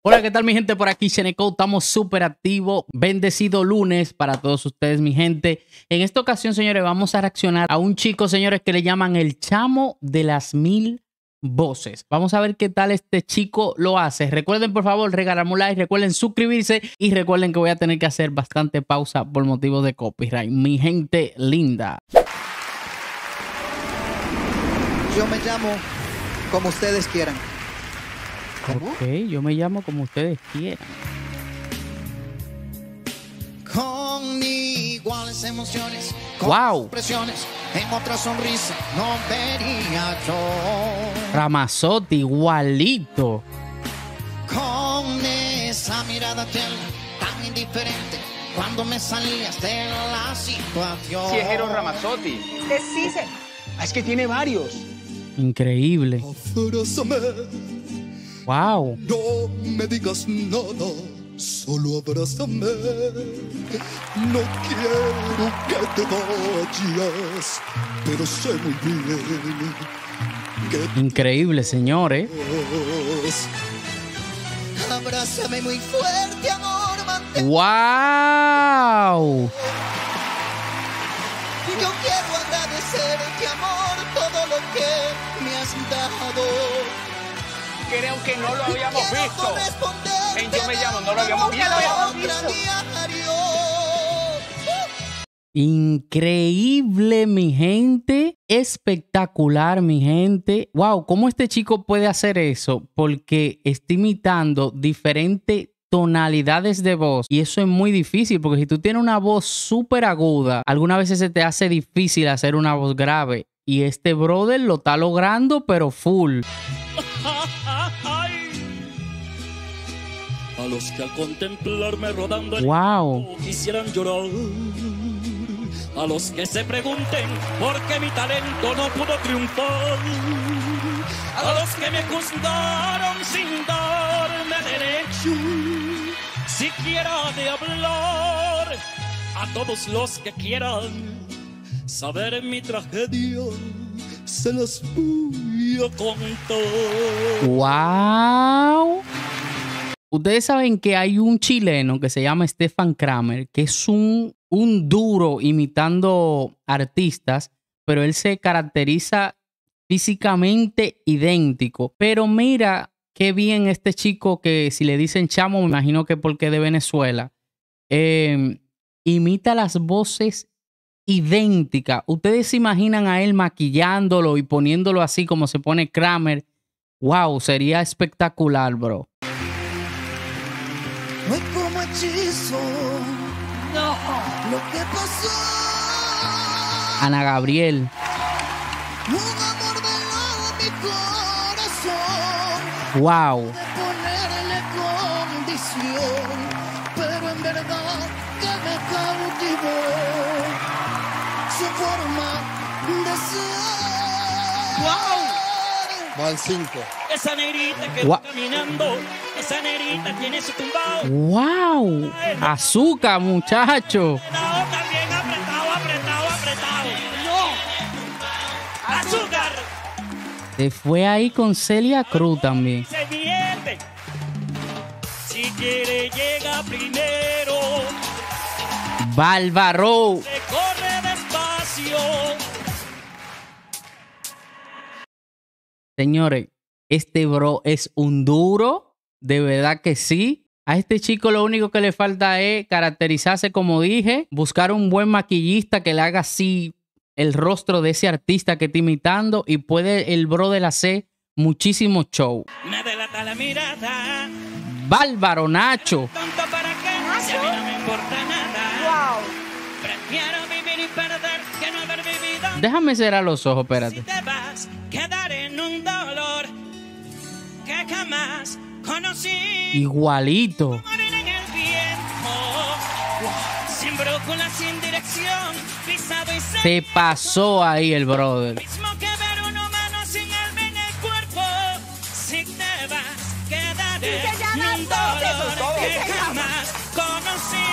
Hola, ¿qué tal mi gente? Por aquí Sheneco, estamos súper activos. Bendecido lunes para todos ustedes, mi gente. En esta ocasión, señores, vamos a reaccionar a un chico, señores, que le llaman el chamo de las 1000 voces. Vamos a ver qué tal este chico lo hace. Recuerden, por favor, regalarme un like, recuerden suscribirse y recuerden que voy a tener que hacer bastante pausa por motivos de copyright. Mi gente linda. Yo me llamo como ustedes quieran. ¿Cómo? Ok, yo me llamo como ustedes quieran. Con iguales emociones, con Wow. expresiones, en otra sonrisa no vería yo. Ramazotti, igualito. Con esa mirada tierna, tan indiferente, cuando me salías de la situación. Si es Eros Ramazzotti. Sí, Es que tiene varios. Increíble. Abrázame, Wow. no me digas nada, solo abrázame. No quiero que te vayas, pero sé muy bien que Increíble, señores. abrázame muy fuerte, amor, mantén. Wow. Yo quiero agradecerte, amor, todo lo que me has dado. Creo que no lo habíamos Quiero visto. corresponderte En Yo me llamo, no lo habíamos Nunca lo habíamos visto. visto. diario. Increíble, mi gente. Espectacular, mi gente. Wow, ¿cómo este chico puede hacer eso? Porque está imitando diferentes tonalidades de voz. Y eso es muy difícil, porque si tú tienes una voz súper aguda, algunas veces se te hace difícil hacer una voz grave. Y este brother lo está logrando, pero full. A los que al contemplarme rodando el Wow. campo quisieran llorar. A los que se pregunten por qué mi talento no pudo triunfar. A los que me juzgaron sin darme derecho siquiera de hablar. A todos los que quieran saber mi tragedia, se las voy a contar. Wow. Ustedes saben que hay un chileno que se llama Stefan Kramer, que es un duro imitando artistas, pero él se caracteriza físicamente idéntico. Pero mira qué bien este chico, que si le dicen chamo, me imagino que porque es de Venezuela, imita las voces idénticas. Ustedes se imaginan a él maquillándolo y poniéndolo así como se pone Kramer. Wow, sería espectacular, bro. Fue como hechizo, no, lo que pasó. Ana Gabriel. Un amor veló mi corazón, Wow. de ponerle condición, pero en verdad que me cautivó su forma de ser. ¡Wow! Van 5. Esa negrita que Gua- va caminando, esa negrita tiene su tumbao. Wow. Azúcar, muchacho. Apretado también, apretado. ¡No! ¡Azúcar! Se fue ahí con Celia Cruz también. Se miente. Si quiere llega primero, Bárbaro. se corre despacio. Señores, este bro es un duro. De verdad que sí. A este chico lo único que le falta es caracterizarse, como dije, buscar un buen maquillista que le haga así el rostro de ese artista que está imitando, y puede el brother hacer muchísimo show. Me delata la mirada. Bárbaro, Nacho. Tonto para qué, si a mí no me importa nada. Wow. Prefiero vivir y perder que no haber vivido. Déjame cerrar los ojos, Si espérate. te vas, quedaré en un dolor que jamás conocí. Igualito. Morir en el viento, sin brújula, sin dirección, pisado y Se pasó ahí el brother. mismo que ver un humano sin alma en el cuerpo. Si te vas, quedaré Sí, se llama en un todo, dolor todo, que se llama. jamás conocí.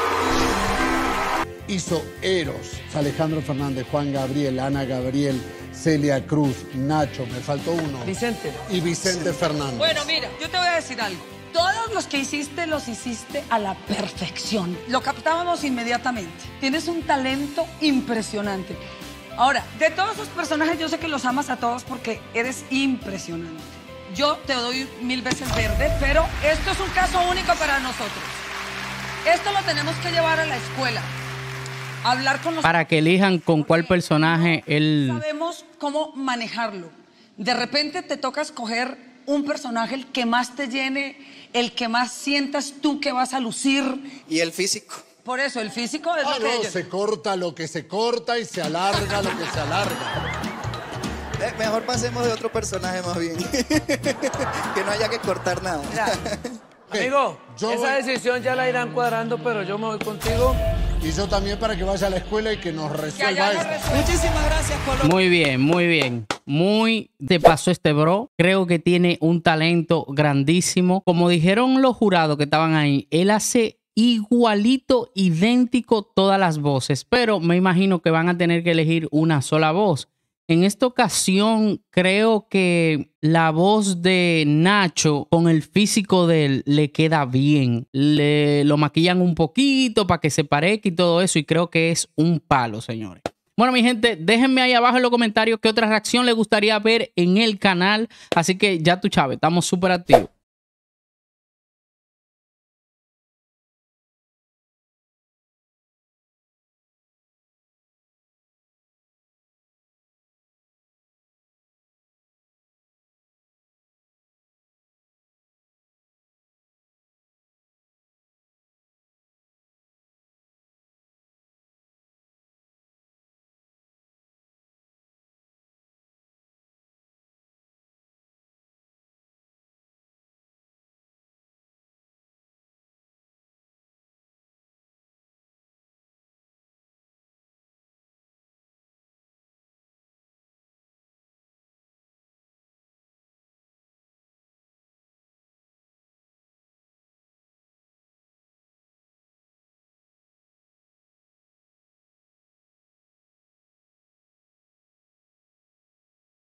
Hizo Eros, Alejandro Fernández, Juan Gabriel, Ana Gabriel, Celia Cruz, Nacho, me faltó uno. Vicente. Y Vicente Fernández. Bueno, mira, yo te voy a decir algo. Todos los que hiciste, los hiciste a la perfección. Lo captábamos inmediatamente. Tienes un talento impresionante. Ahora, de todos esos personajes, yo sé que los amas a todos porque eres impresionante. Yo te doy 1000 veces verde, pero esto es un caso único para nosotros. Esto lo tenemos que llevar a la escuela. Hablar con los... Para que elijan con cuál personaje él... Sabemos cómo manejarlo. De repente te toca escoger un personaje, el que más te llene, el que más sientas tú que vas a lucir. Y el físico. Por eso, el físico es lo que no, ellos... se corta lo que se corta y se alarga lo que se alarga. Mejor pasemos de otro personaje más bien. Que no haya que cortar nada. Mira, Amigo, esa decisión ya la irán cuadrando, pero yo me voy contigo. Y yo también para que vaya a la escuela y que nos resuelva esto. Muchísimas gracias, Colo. Muy bien, muy bien. Muy de paso este bro. Creo que tiene un talento grandísimo. Como dijeron los jurados que estaban ahí, él hace igualito, idéntico todas las voces. Pero me imagino que van a tener que elegir una sola voz. En esta ocasión creo que la voz de Nacho con el físico de él le queda bien. Lo maquillan un poquito para que se parezca y todo eso y creo que es un palo, señores. Bueno, mi gente, déjenme ahí abajo en los comentarios qué otra reacción les gustaría ver en el canal. Así que ya tú, Chávez, estamos súper activos.